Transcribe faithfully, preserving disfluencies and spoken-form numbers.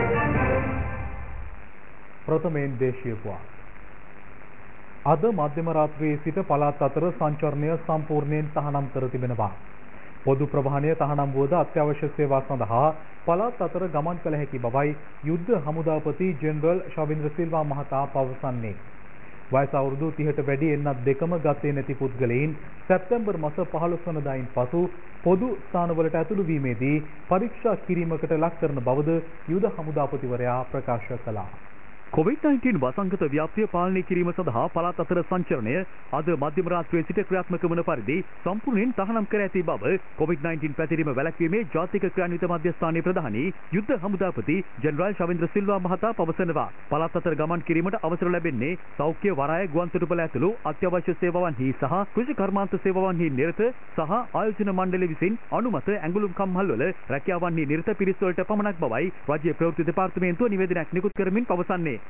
ප්‍රථමයෙන් දේශීය පුවත්. අද මධ්‍යම රාත්‍රියේ සිට පළාත් අතර සංචරණය සම්පූර්ණයෙන් තහනම් කර තිබෙනවා. පොදු ප්‍රවාහනය තහනම් වූද අත්‍යවශ්‍ය සේවා සඳහා පළාත් අතර ගමන් කළ හැකි බවයි යුද්ධ හමුදාපති ජෙනරල් ශවින්ද්‍ර සිල්වා මහතා පවසන්නේ. වයස අවුරුදු තිහට වැඩි එන්නත් දෙකම ගතේ නැති පුද්ගලයින් සැප්තැම්බර් මාස පහළොස් වනදායින් පසු පොදු ස්ථානවලට ඇතුළු වීමේදී පරීක්ෂා කිරීමකට ලක් කරන බවද යුද හමුදාපතිවරයා ප්‍රකාශ කළා. කොවිඩ් නයින්ටීන් වසංගත ව්‍යාප්තිය පාලනය කිරීම සඳහා පළාත් අතර සංචරණය අද මධ්‍යම රාත්‍රියේ සිට ක්‍රියාත්මක වන පරිදි සම්පූර්ණයෙන් තහනම් කර ඇති බව කොවිඩ් නයින්ටීන් පැතිරීම වැළැක්වීමේ ජාතික ක්‍රියාන්විත මධ්‍යස්ථානයේ ප්‍රධානී යුද්ධ හමුදාපති ජෙනරාල් ශවින්ද්‍ර සිල්වා මහතා පවසනවා. පළාත් අතර ගමන් කිරීමට අවසර ලැබෙන්නේ සෞඛ්‍ය වරාය ගුවන්තොටුපළ ඇතුළු අත්‍යවශ්‍ය සේවාවන්හි සහ කෘෂි කර්මාන්ත සේවාවන්හි නිරත සහ ආයෝජන මණ්ඩලය විසින් අනුමත ඇඟලුම් කම්හල්වල රැකියාවන්හි නිරත පිරිස් වලට පමණක් බවයි රාජ්‍ය ප්‍රවෘත්ති දෙපාර්තමේන්තුව නිවේදනයක් නිකුත් කරමින් පවසන්නේ.